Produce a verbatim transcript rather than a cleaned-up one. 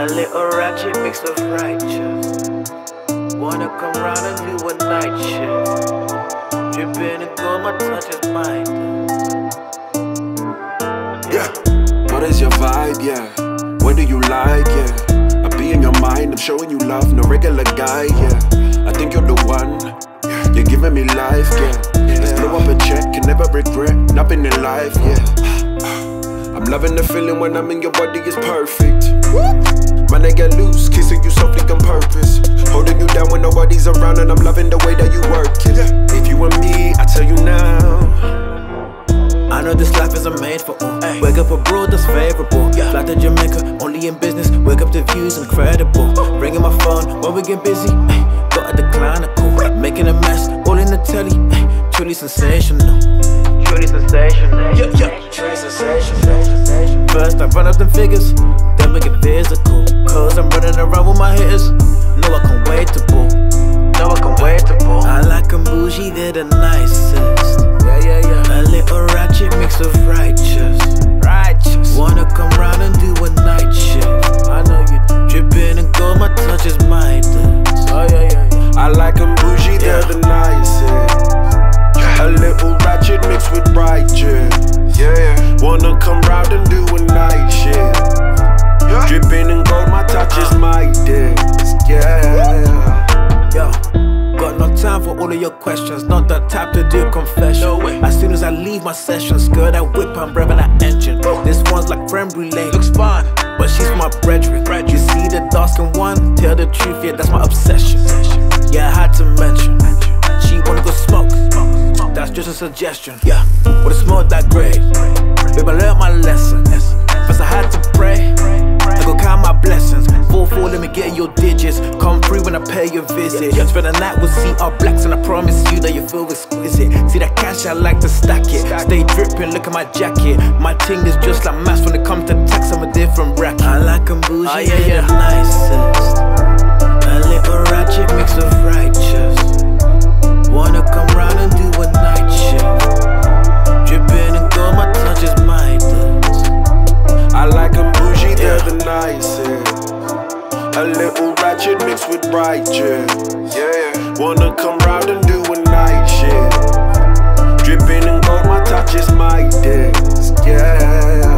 little ratchet mixed with righteous. Wanna come round and do a night shift. Drippin' and gold, my touch is mine. Yeah, what is your vibe, yeah? What do you like, yeah? I be in your mind, I'm showing you love, no regular guy, yeah. I think you're the one, you're giving me life, yeah. Let's blow up a check, can never regret nothing in life, yeah. I'm loving the feeling when I'm in your body, it's perfect. Man, I get loose, kissing you softly on purpose. Holding you down when nobody's around, and I'm loving the way that you work it. If you and me, I tell you now, I know this life isn't made for all. Ay. Wake up abroad, that's favorable. Yeah. Fly to Jamaica, only in business. Wake up the views, incredible. Ringing my phone while we get busy. Ay. Got a decline, a call. Making a mess, all in the telly. Ay. Truly sensational. Truly sensational. Yeah, yeah. Truly sensational. First I run up them figures, then we get physical. Cause I'm running around with my hitters. No, I can't wait to ball. No, I can't wait to ball. I like 'em bougie, they're the nicest. Yeah, yeah, yeah. A little ratchet mixed with righteous. Righteous. Wanna come round and do a night shift. I know you do. Drippin' and gold, my touch is Midas. Oh yeah, yeah, yeah. I like 'em bougie, they're the nicest. A little ratchet mixed with righteous. Yeah, yeah. Wanna come round and do a night shift. Drippin' and gold, my touch is Midas. Yeah. Yo. Got no time for all of your questions, not the type to do confession. No way. As soon as I leave my session, skirt that whip, I'm revving that engine. This one's like creme brulee, looks fine, but she's my brethren. You see the dark skin one, tell the truth, yeah, that's my obsession. Yeah, I had to mention, she wanna go smoke, that's just a suggestion. Yeah, with a smoke that great, babe, I learned my lesson. First I had to pray, I go count my blessings. Four, four, let me get your digits. Come through when I pay your visit. Spend the night with C R Blacks, and I promise you that you feel exquisite. See that cash, I like to stack it. Stay dripping, look at my jacket. My ting is just like maths when it comes to tax, I'm a different bracket. I like 'em bougie, oh, yeah, yeah. The nicest. A little ratchet mixed with righteous. Wanna come round and do a night shift. Drippin' and gold, my touch is Midas. I like 'em bougie, they're the nicest. A little ratchet mixed with righteous. Yeah, wanna come round and do a night shift. Drippin' and gold, my touch is Midas. Yeah.